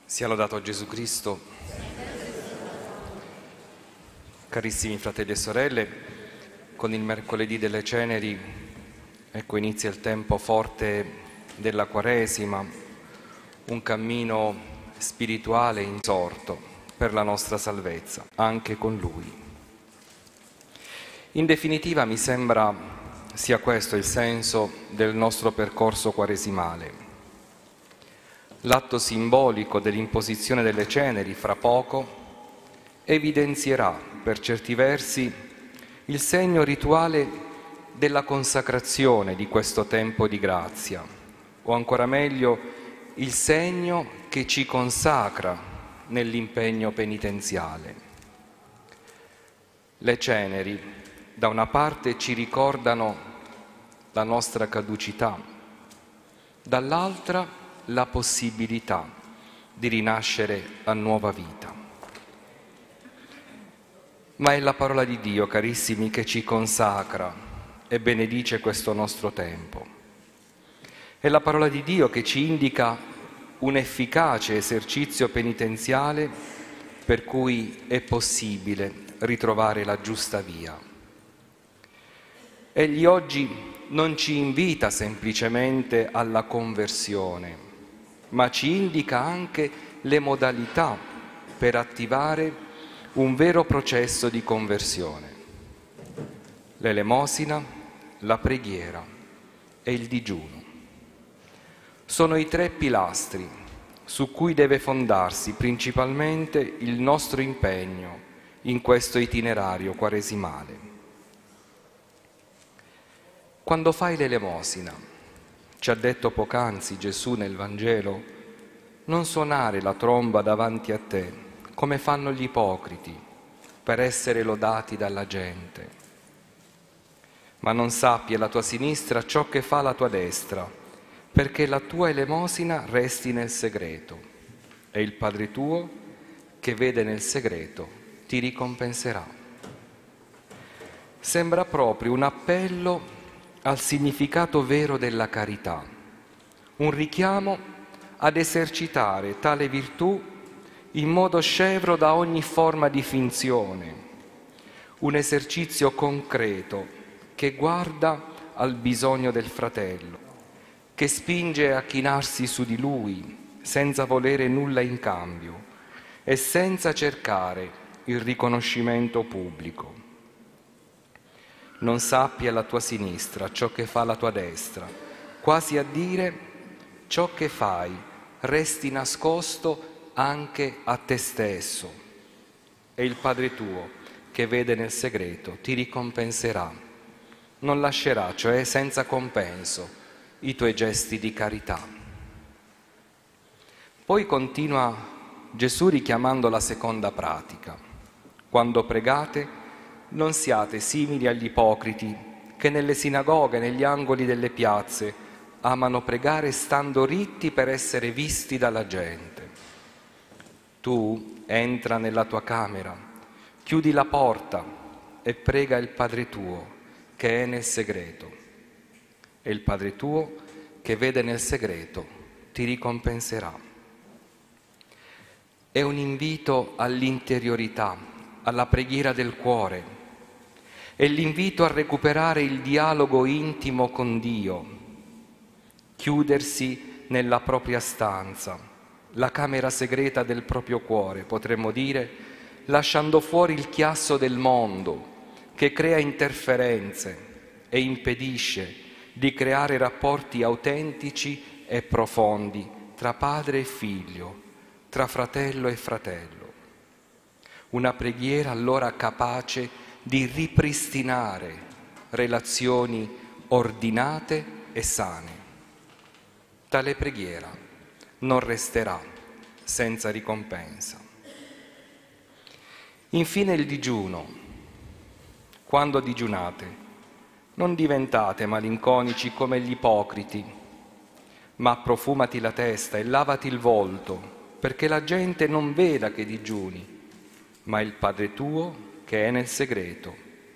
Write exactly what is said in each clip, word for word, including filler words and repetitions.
Sia lodato Gesù Cristo. Carissimi fratelli e sorelle, con il mercoledì delle ceneri, ecco, inizia il tempo forte della Quaresima, un cammino spirituale insorto per la nostra salvezza, anche con Lui. In definitiva, mi sembra sia questo il senso del nostro percorso quaresimale. L'atto simbolico dell'imposizione delle ceneri fra poco evidenzierà per certi versi il segno rituale della consacrazione di questo tempo di grazia, o ancora meglio il segno che ci consacra nell'impegno penitenziale. Le ceneri da una parte ci ricordano la nostra caducità, dall'altra la possibilità di rinascere a nuova vita. Ma è la parola di Dio, carissimi, che ci consacra e benedice questo nostro tempo. È la parola di Dio che ci indica un efficace esercizio penitenziale per cui è possibile ritrovare la giusta via. Egli oggi non ci invita semplicemente alla conversione, ma ci indica anche le modalità per attivare un vero processo di conversione. L'elemosina, la preghiera e il digiuno. Sono i tre pilastri su cui deve fondarsi principalmente il nostro impegno in questo itinerario quaresimale. Quando fai l'elemosina, ci ha detto poc'anzi Gesù nel Vangelo, non suonare la tromba davanti a te, come fanno gli ipocriti, per essere lodati dalla gente. Ma non sappi alla tua sinistra ciò che fa la tua destra, perché la tua elemosina resti nel segreto, e il Padre tuo, che vede nel segreto, ti ricompenserà. Sembra proprio un appello al significato vero della carità, un richiamo ad esercitare tale virtù in modo scevro da ogni forma di finzione, un esercizio concreto che guarda al bisogno del fratello, che spinge a chinarsi su di lui senza volere nulla in cambio e senza cercare il riconoscimento pubblico. Non sappi alla tua sinistra ciò che fa la tua destra, quasi a dire ciò che fai resti nascosto anche a te stesso e il Padre tuo che vede nel segreto ti ricompenserà, non lascerà, cioè senza compenso, i tuoi gesti di carità. Poi continua Gesù richiamando la seconda pratica. Quando pregate, non siate simili agli ipocriti che nelle sinagoghe, negli angoli delle piazze, amano pregare stando ritti per essere visti dalla gente. Tu entra nella tua camera, chiudi la porta e prega il Padre tuo che è nel segreto. E il Padre tuo che vede nel segreto ti ricompenserà. È un invito all'interiorità, alla preghiera del cuore. È l'invito a recuperare il dialogo intimo con Dio, chiudersi nella propria stanza, la camera segreta del proprio cuore, potremmo dire, lasciando fuori il chiasso del mondo che crea interferenze e impedisce di creare rapporti autentici e profondi tra padre e figlio, tra fratello e fratello. Una preghiera allora capace di ripristinare relazioni ordinate e sane. Tale preghiera non resterà senza ricompensa. Infine il digiuno. Quando digiunate, non diventate malinconici come gli ipocriti, ma profumati la testa e lavati il volto, perché la gente non veda che digiuni, ma il Padre tuo che è nel segreto.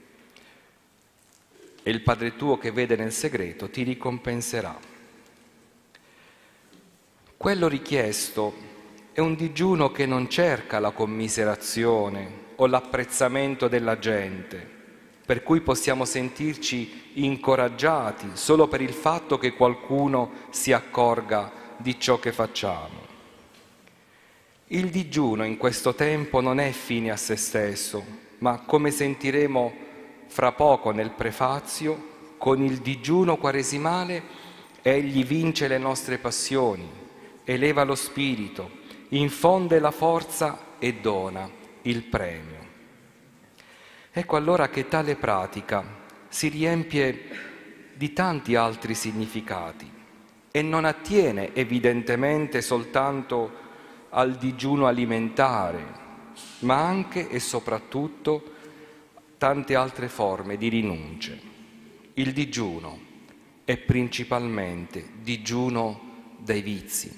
E il Padre tuo che vede nel segreto ti ricompenserà. Quello richiesto È un digiuno che non cerca la commiserazione o l'apprezzamento della gente, per cui possiamo sentirci incoraggiati solo per il fatto che qualcuno si accorga di ciò che facciamo. Il digiuno in questo tempo non è fine a se stesso, ma come sentiremo fra poco nel prefazio, con il digiuno quaresimale egli vince le nostre passioni, eleva lo spirito, infonde la forza e dona il premio. Ecco allora che tale pratica si riempie di tanti altri significati e non attiene evidentemente soltanto al digiuno alimentare, ma anche e soprattutto tante altre forme di rinunce. Il digiuno è principalmente digiuno dai vizi.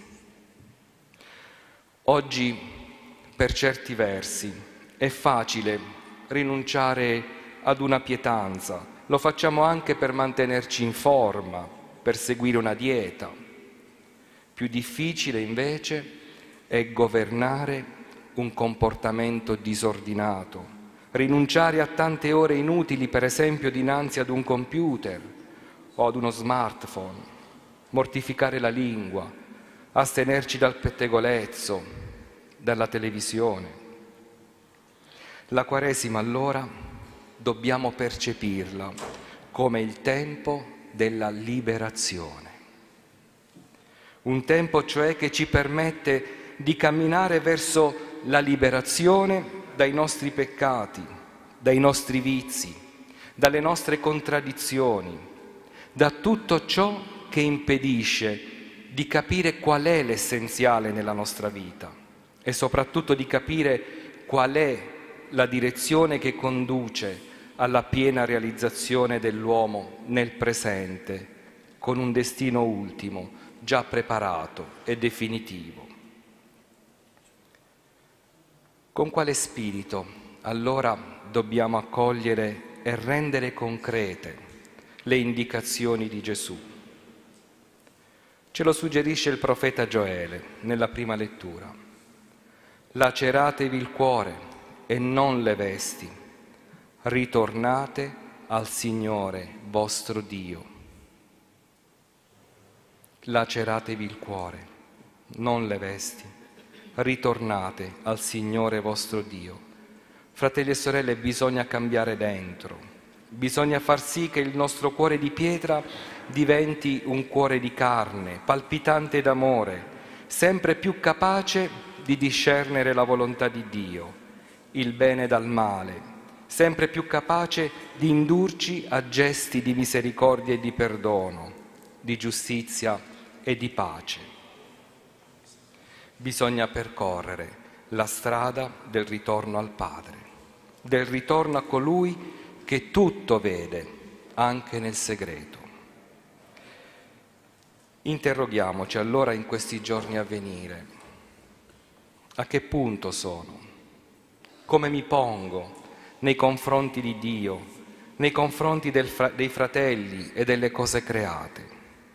Oggi, per certi versi, è facile rinunciare ad una pietanza, lo facciamo anche per mantenerci in forma, per seguire una dieta. Più difficile invece è governare un comportamento disordinato, rinunciare a tante ore inutili, per esempio dinanzi ad un computer o ad uno smartphone, mortificare la lingua, astenerci dal pettegolezzo, dalla televisione. La Quaresima allora dobbiamo percepirla come il tempo della liberazione. Un tempo cioè che ci permette di camminare verso la liberazione dai nostri peccati, dai nostri vizi, dalle nostre contraddizioni, da tutto ciò che impedisce di capire qual è l'essenziale nella nostra vita e soprattutto di capire qual è la direzione che conduce alla piena realizzazione dell'uomo nel presente, con un destino ultimo già preparato e definitivo. Con quale spirito allora dobbiamo accogliere e rendere concrete le indicazioni di Gesù? Ce lo suggerisce il profeta Gioele nella prima lettura. Laceratevi il cuore e non le vesti, ritornate al Signore vostro Dio. Laceratevi il cuore, non le vesti, ritornate al Signore vostro Dio. Fratelli e sorelle, bisogna cambiare dentro, bisogna far sì che il nostro cuore di pietra diventi un cuore di carne, palpitante d'amore, sempre più capace di discernere la volontà di Dio, il bene dal male, sempre più capace di indurci a gesti di misericordia e di perdono, di giustizia e di pace. Bisogna percorrere la strada del ritorno al Padre, del ritorno a colui che tutto vede, anche nel segreto. Interroghiamoci allora in questi giorni a venire: a che punto sono? Come mi pongo nei confronti di Dio, nei confronti del fra- dei fratelli e delle cose create?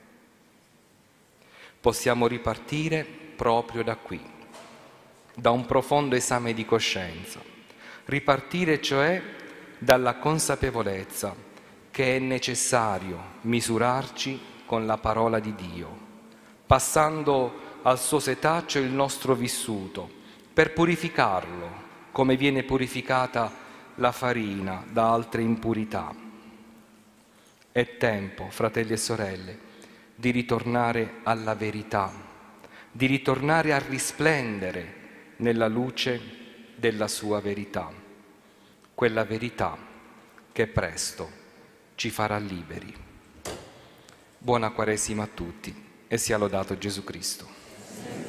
Possiamo ripartire proprio da qui, da un profondo esame di coscienza, ripartire cioè dalla consapevolezza che è necessario misurarci con la parola di Dio, passando al suo setaccio il nostro vissuto, per purificarlo come viene purificata la farina da altre impurità. È tempo, fratelli e sorelle, di ritornare alla verità, di ritornare a risplendere nella luce della sua verità, quella verità che presto ci farà liberi. Buona Quaresima a tutti e sia lodato Gesù Cristo.